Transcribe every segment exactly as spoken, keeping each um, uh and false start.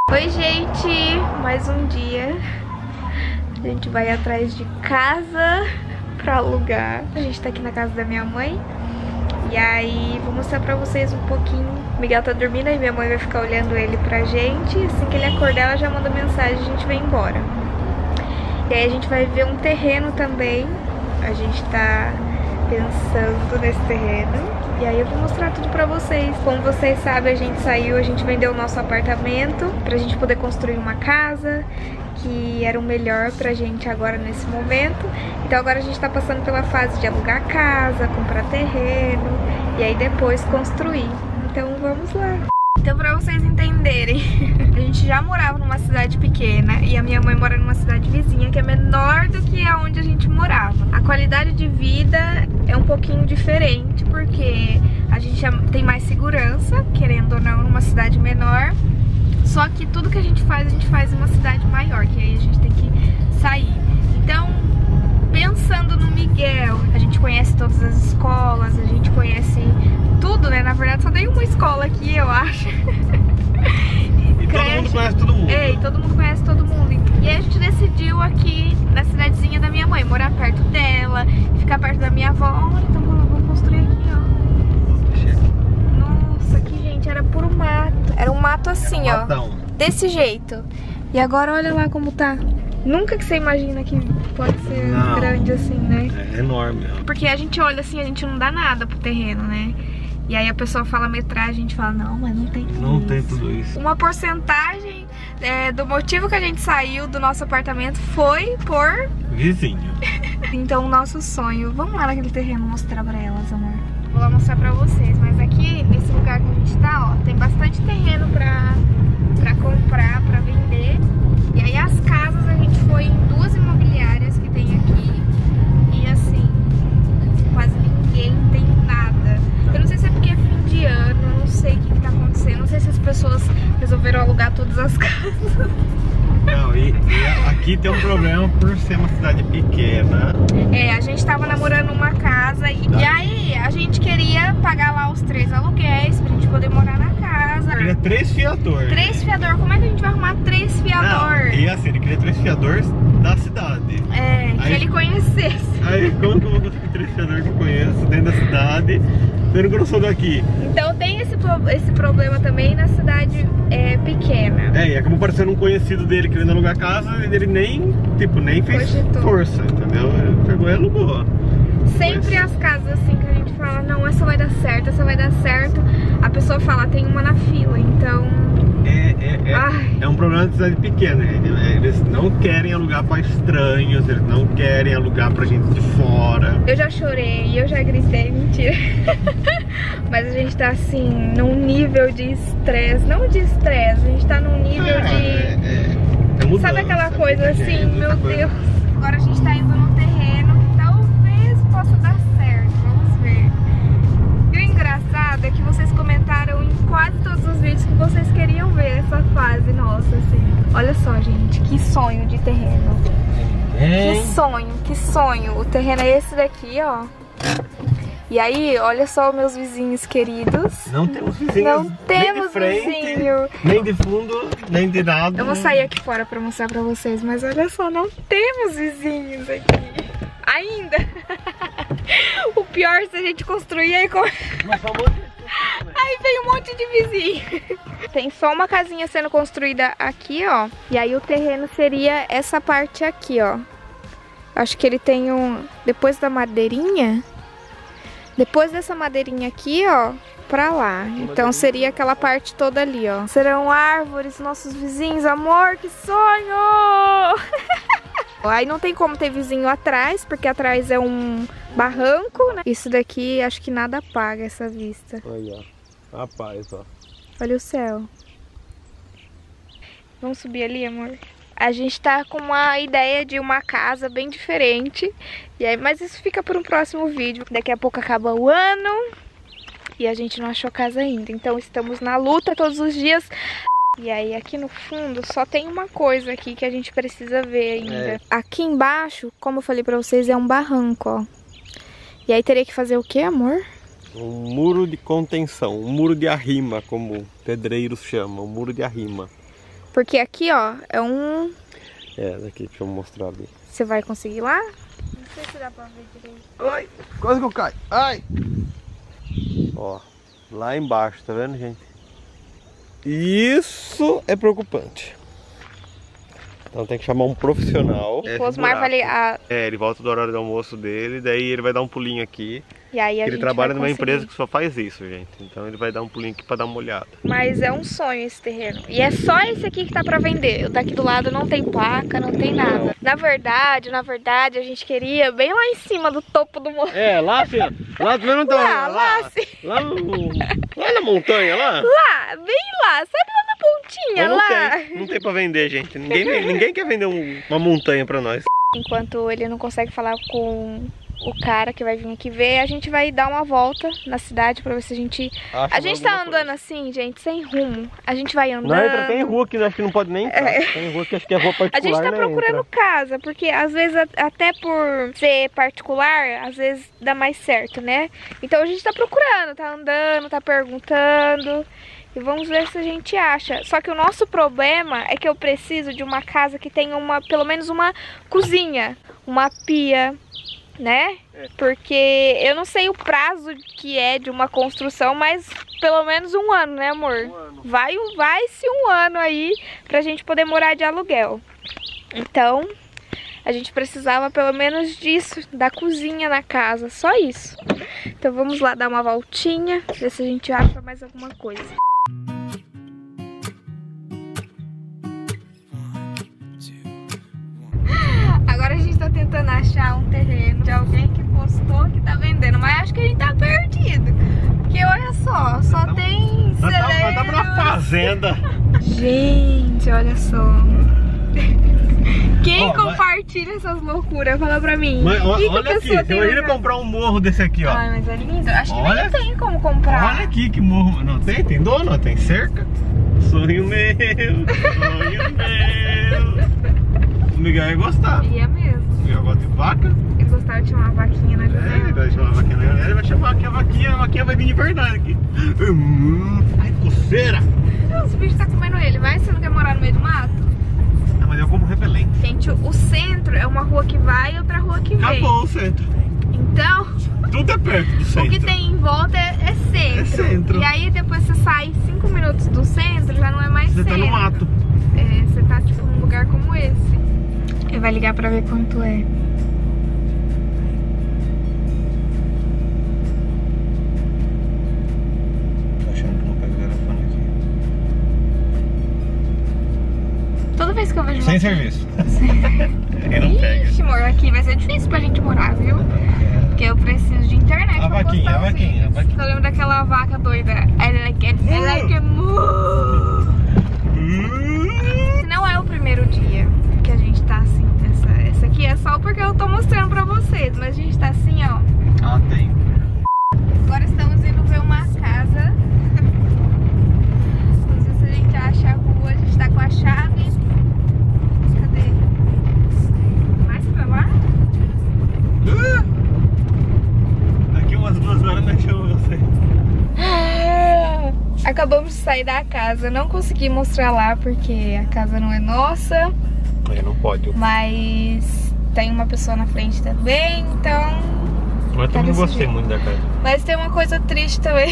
Oi, gente! Mais um dia. A gente vai atrás de casa pra alugar. A gente tá aqui na casa da minha mãe. E aí, vou mostrar pra vocês um pouquinho. O Miguel tá dormindo e minha mãe vai ficar olhando ele pra gente. Assim que ele acordar, ela já manda mensagem e a gente vai embora. E aí a gente vai ver um terreno também. A gente tá pensando nesse terreno. E aí eu vou mostrar tudo pra vocês. Como vocês sabem, a gente saiu, a gente vendeu o nosso apartamento pra gente poder construir uma casa que era o melhor pra gente agora nesse momento. Então agora a gente tá passando pela fase de alugar casa, comprar terreno e aí depois construir. Então vamos lá. Então, pra vocês entenderem, a gente já morava numa cidade pequena e a minha mãe mora numa cidade vizinha que é menor do que aonde a gente morava. A qualidade de vida é um pouquinho diferente porque a gente tem mais segurança, querendo ou não, numa cidade menor. Só que tudo que a gente faz, a gente faz em uma cidade maior, que aí a gente tem que sair. Então, pensando no Miguel, a gente conhece todas as escolas, a gente conhece tudo, né? Na verdade, só tem uma escola aqui, eu acho. E todo mundo conhece todo mundo. É, e todo mundo conhece todo mundo. E aí a gente decidiu aqui na cidadezinha da minha mãe, morar perto dela, ficar perto da minha avó. Olha, então vamos construir aqui, ó. Nossa, aqui, gente, era puro mato. Era um mato assim, ó. Matão. Desse jeito. E agora olha lá como tá. Nunca que você imagina que pode ser não, grande assim, né? É enorme. Porque a gente olha assim, a gente não dá nada pro terreno, né? E aí a pessoa fala metragem, a gente fala, não, mas não tem tudo Não isso. tem tudo isso. Uma porcentagem é, do motivo que a gente saiu do nosso apartamento foi por... vizinho. Então o nosso sonho... Vamos lá naquele terreno mostrar pra elas, amor. Vou lá mostrar pra vocês. Mas aqui, nesse lugar que a gente tá, ó, tem bastante terreno pra, pra comprar, pra vender. E aí as casas, a gente foi em duas imobiliárias que tem aqui. E assim, quase ninguém tem nada. Eu não sei se é porque é fim de ano, eu não sei o que, que tá acontecendo. Não sei se as pessoas resolveram alugar todas as casas. Não, e, e aqui tem um problema por ser uma cidade pequena. É, a gente tava namorando uma casa e, e aí a gente queria pagar lá os três aluguéis pra gente poder morar na casa. Ele queria três fiadores. Três fiadores? Como é que a gente vai arrumar três fiadores? E assim, ele queria três fiadores da cidade. É, que aí, ele conhecesse. Aí como que eu vou conseguir três fiadores que eu conheço dentro da cidade, sendo que eu não sou daqui? Então tem esse, esse problema também na cidade é, pequena. É, e acabou parecendo um conhecido dele querendo alugar casa e ele nem, tipo, nem fez Cogitou. força, entendeu? Ele pegou e alugou. Sempre as casas assim que a gente fala, não, essa vai dar certo, essa vai dar certo. A pessoa fala, tem uma na fila, então... É, é, é, é um problema de cidade pequena. Eles não querem alugar para estranhos, eles não querem alugar pra gente de fora. Eu já chorei, eu já gritei, mentira. Mas a gente tá assim, num nível de estresse, não de estresse, a gente tá num nível é, de... É, é, é mudança, sabe aquela coisa assim, gente, meu coisa. Deus. Agora a gente tá indo no terreno que talvez possa dar certo, vamos ver. E o engraçado é que vocês comentaram em quase todos os vídeos que vocês queriam ver essa fase nossa, assim. Olha só, gente, que sonho de terreno. É. Que sonho, que sonho. O terreno é esse daqui, ó. E aí, olha só os meus vizinhos queridos. Não temos vizinhos. Não temos nem de frente, vizinho. nem de fundo, nem de nada. Eu vou sair aqui fora pra mostrar pra vocês, mas olha só, não temos vizinhos aqui. Ainda. O pior se a gente construir aí com... Aí vem um monte de vizinho. Tem só uma casinha sendo construída aqui, ó. E aí o terreno seria essa parte aqui, ó. Acho que ele tem um... Depois da madeirinha... Depois dessa madeirinha aqui, ó, pra lá. Então seria aquela parte toda ali, ó. Serão árvores, nossos vizinhos. Amor, que sonho! Aí não tem como ter vizinho atrás, porque atrás é um barranco, né? Isso daqui, acho que nada apaga essa vista. Olha, ó. Rapaz, ó. Olha o céu. Vamos subir ali, amor? A gente tá com uma ideia de uma casa bem diferente. E aí, mas isso fica para um próximo vídeo. Daqui a pouco acaba o ano e a gente não achou casa ainda. Então estamos na luta todos os dias. E aí aqui no fundo só tem uma coisa aqui que a gente precisa ver ainda. É. Aqui embaixo, como eu falei pra vocês, é um barranco, ó. E aí teria que fazer o que, amor? Um muro de contenção, um muro de arrima, como pedreiros chamam, um muro de arrima. Porque aqui, ó, é um... É, daqui, deixa eu mostrar ali. Você vai conseguir lá? Não sei se dá pra ver direito. Ai, quase que eu caio. Ai! Ó, lá embaixo, tá vendo, gente? Isso é preocupante. Então tem que chamar um profissional. O Osmar vai ligar. É, ele volta do horário do almoço dele, daí ele vai dar um pulinho aqui. E aí a ele gente trabalha vai numa conseguir. empresa que só faz isso, gente. Então ele vai dar um pulinho aqui pra dar uma olhada. Mas é um sonho esse terreno. E é só esse aqui que tá pra vender. O daqui do lado não tem placa, não tem nada. Na verdade, na verdade, a gente queria bem lá em cima do topo do morro. É, lá, filha. Lá também não tá. Lá, lá, lá, sim. Lá, no, lá na montanha, lá. Lá, bem lá. Sabe lá na pontinha, não lá? Tem, não tem pra vender, gente. Ninguém, ninguém quer vender um, uma montanha pra nós. Enquanto ele não consegue falar com o cara que vai vir aqui ver, a gente vai dar uma volta na cidade pra ver se a gente... Acho a gente tá andando coisa. assim, gente, sem rumo. A gente vai andando... Não, entra, tem rua que acho que não pode nem entrar. É. Tem rua que acho que é rua particular. A gente tá né, procurando entra. casa, porque às vezes até por ser particular, às vezes dá mais certo, né? Então a gente tá procurando, tá andando, tá perguntando... E vamos ver se a gente acha. Só que o nosso problema é que eu preciso de uma casa que tenha uma, pelo menos uma cozinha, uma pia, né? É. Porque eu não sei o prazo que é de uma construção, mas pelo menos um ano, né, amor? Um ano. Vai, vai-se um ano aí pra gente poder morar de aluguel. Então, a gente precisava pelo menos disso, da cozinha na casa, só isso. Então vamos lá dar uma voltinha, ver se a gente acha mais alguma coisa. Agora a gente tá tentando achar um terreno de alguém que postou que tá vendendo, mas acho que a gente tá perdido. Porque olha só, só nós tem nós celeiro. Nós estamos na fazenda. Gente, olha só. Quem oh, compartilha mas... essas loucuras? Fala pra mim. Mas, ó, que olha que aqui, você imagina comprar um morro desse aqui, ó. Ai, mas é lindo. Acho que olha, nem tem como comprar. Olha aqui que morro. Não tem? Tem dono? Tem cerca? Sonho meu, sonho meu. O Miguel ia gostar. Ia mesmo. O Miguel gosta de vaca. Ele gostava de chamar a vaquinha na janela. É, ele vai chamar a vaquinha na janela. Ele vai chamar aqui a vaquinha, a vaquinha vai vir de verdade aqui. Hum, ai, coceira. Não, esse bicho tá comendo ele. Vai, você não quer morar no meio do mato? Não, mas eu como repelente. Gente, o centro é uma rua que vai e outra rua que vem. Acabou o centro. Então... tudo é perto do centro. O que tem em volta é, é centro. É centro. E aí depois você sai cinco minutos do centro, já não é mais você centro. Você tá no mato. É, você tá tipo num lugar como esse. Ele vai ligar pra ver quanto é. Tô achando que não pega o telefone aqui. Toda vez que eu vejo Sem uma... serviço. Sem... Ele não pega. Ixi, amor, aqui vai ser difícil pra gente morar, viu? Porque eu preciso de internet a pra vaquinha, postar a vaquinha, a vaquinha. Eu lembro daquela vaca doida. Ela quer... Ela quer... Não é o primeiro dia que a gente tá assim. Essa, essa aqui é só porque eu tô mostrando pra vocês. Mas a gente tá assim, ó. Ah, tem. Agora estamos indo ver uma casa. Não sei se a gente acha a rua. A gente tá com a chave. Cadê? Mais pra lá? Uh! Daqui umas duas horas nós chamamos você. Acabamos de sair da casa. Não consegui mostrar lá porque a casa não é nossa. É, não pode. Mas tem uma pessoa na frente também, então... Mas eu também não gostei muito da casa. Mas tem uma coisa triste também.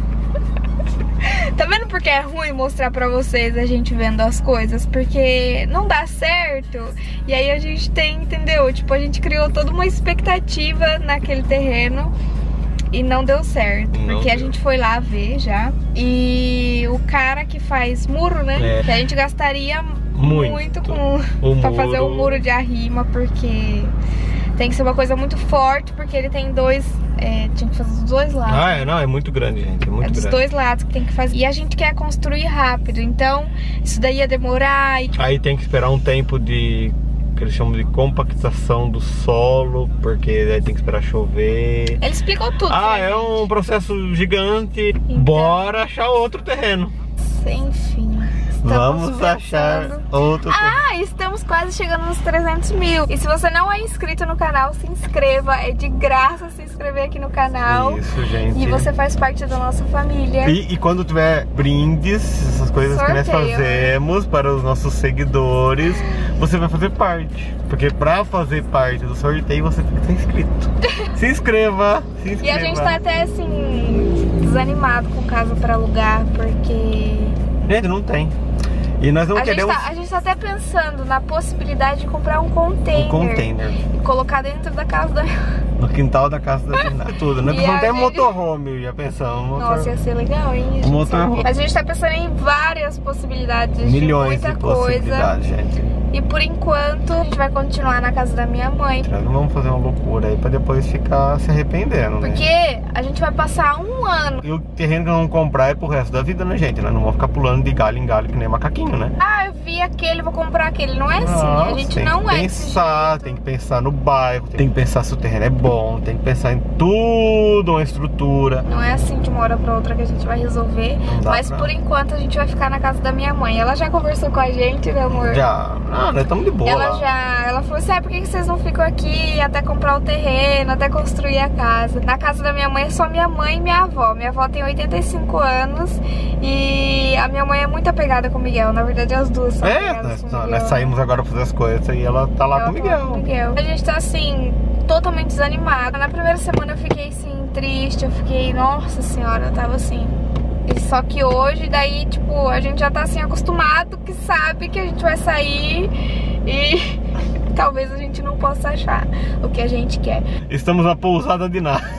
Tá vendo porque é ruim mostrar pra vocês a gente vendo as coisas? Porque não dá certo. E aí a gente tem, entendeu? Tipo, a gente criou toda uma expectativa naquele terreno e não deu certo. Não porque deu. A gente foi lá ver já. E o cara que faz muro, né? É. Que a gente gastaria muito, muito com o pra muro... fazer o muro de arrima, porque tem que ser uma coisa muito forte, porque ele tem dois, é, tinha que fazer dos dois lados. Ah, é, não, é muito grande, gente, é muito é dos grande. dois lados que tem que fazer. E a gente quer construir rápido, então isso daí ia demorar. E, tipo... Aí tem que esperar um tempo de, que eles chamam de compactação do solo, porque daí tem que esperar chover. Ele explicou tudo. Ah, né, é gente? um processo gigante. Então... Bora achar outro terreno. Sem fim, Vamos achar outro. Ah, estamos quase chegando nos trezentos mil. E se você não é inscrito no canal, se inscreva. É de graça se inscrever aqui no canal. Isso, gente. E você faz parte da nossa família. E, e quando tiver brindes, essas coisas Sorteio. que nós fazemos para os nossos seguidores, você vai fazer parte. Porque pra fazer parte do sorteio, você tem que ser inscrito. Se inscreva, se inscreva. E a gente tá até assim, desanimado com casa pra alugar, porque... Gente, não tem. E nós não a queremos... Gente tá, a gente tá até pensando na possibilidade de comprar um container. Um container. E colocar dentro da casa da... No quintal da casa da Renata. Tudo, né? Não tem gente... motorhome, já pensamos. Motor... Nossa, ia ser legal, hein? Um motorhome. A gente tá pensando em várias possibilidades. Milhões de muita de coisa. possibilidades, gente. E por enquanto, a gente vai continuar na casa da minha mãe. Nós não vamos fazer uma loucura aí pra depois ficar se arrependendo, né? Porque a gente vai passar um ano. E o terreno que nós vamos comprar é pro resto da vida, né, gente? Nós não vamos ficar pulando de galho em galho que nem macaquinho, né? Ah, eu vi aquele, vou comprar aquele. Não é assim. Não, a gente tem não que é pensar, tem que pensar no bairro, tem que pensar se o terreno é bom, tem que pensar em tudo, uma estrutura. Não é assim de uma hora pra outra que a gente vai resolver. Mas pra... por enquanto a gente vai ficar na casa da minha mãe. Ela já conversou com a gente, né, amor? Já. Ah, nós estamos de boa. Ela já, ela falou assim, ah, por que vocês não ficam aqui até comprar o terreno, até construir a casa? Na casa da minha mãe é só minha mãe e minha avó. Minha avó tem oitenta e cinco anos e a minha mãe é muito apegada com o Miguel. Na verdade, as duas são É, nós, nós saímos agora pra fazer as coisas e ela tá lá com o Miguel. com o Miguel. A gente tá assim, totalmente desanimada. Na primeira semana eu fiquei assim, triste, eu fiquei, nossa senhora, eu tava assim... Só que hoje, daí, tipo, a gente já tá assim acostumado, que sabe que a gente vai sair e talvez a gente não possa achar o que a gente quer. Estamos na pousada de nada.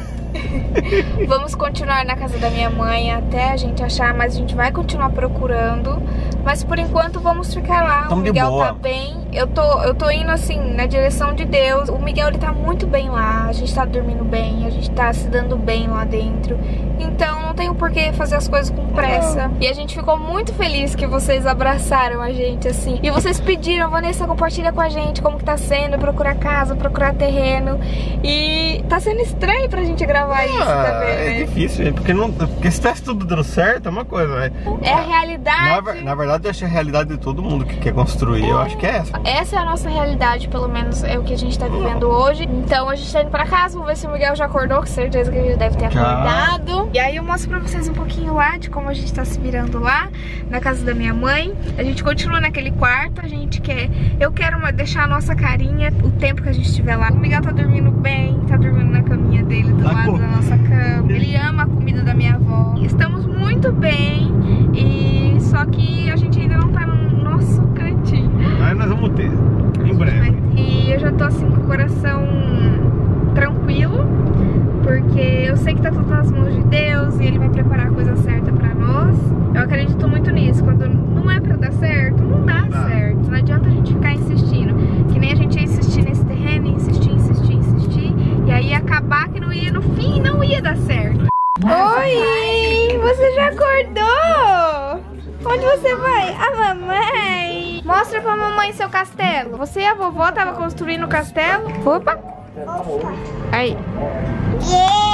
Vamos continuar na casa da minha mãe até a gente achar, mas a gente vai continuar procurando. Mas por enquanto vamos ficar lá. Tamo o Miguel de boa. tá bem. Eu tô, eu tô indo assim, na direção de Deus. O Miguel, ele tá muito bem lá. A gente tá dormindo bem, a gente tá se dando bem lá dentro. Então não tem o porquê fazer as coisas com pressa. Não. E a gente ficou muito feliz que vocês abraçaram a gente, assim. E vocês pediram, Vanessa, compartilha com a gente como que tá sendo procurar casa, procurar terreno. E tá sendo estranho pra gente gravar ah, isso também, né? É difícil, porque, não, porque se tivesse tudo dando certo, é uma coisa, né? É a realidade. Na, na verdade, eu acho que a realidade de todo mundo que quer construir, eu acho que é essa. Essa é a nossa realidade, pelo menos é o que a gente tá vivendo hoje. Então a gente tá indo pra casa, vamos ver se o Miguel já acordou, com certeza que ele já deve ter já. acordado. E aí eu mostro pra vocês um pouquinho lá de como a gente tá se virando lá, na casa da minha mãe. A gente continua naquele quarto, a gente quer... Eu quero deixar a nossa carinha o tempo que a gente estiver lá. O Miguel tá dormindo bem, tá dormindo na caminha dele, do tá lado com... da nossa cama. Ele ama a comida da minha avó. Estamos muito bem, e só que a gente ainda não tá no nosso cantinho. Aí nós vamos ter, em breve. E eu já tô assim com o coração tranquilo, porque eu sei que tá tudo nas mãos de Deus e Ele vai preparar a coisa certa pra nós. Eu acredito muito nisso. Quando não é pra dar certo, não dá não. certo. Não adianta a gente ficar insistindo. Que nem a gente ia insistir nesse terreno, insistir, insistir, insistir. E aí ia acabar que não ia, no fim não ia dar certo. Oi! Você já acordou? Onde você vai? A mamãe! Mostra pra mamãe seu castelo. Você e a vovó tava construindo o castelo? Opa! Aí. Yeah.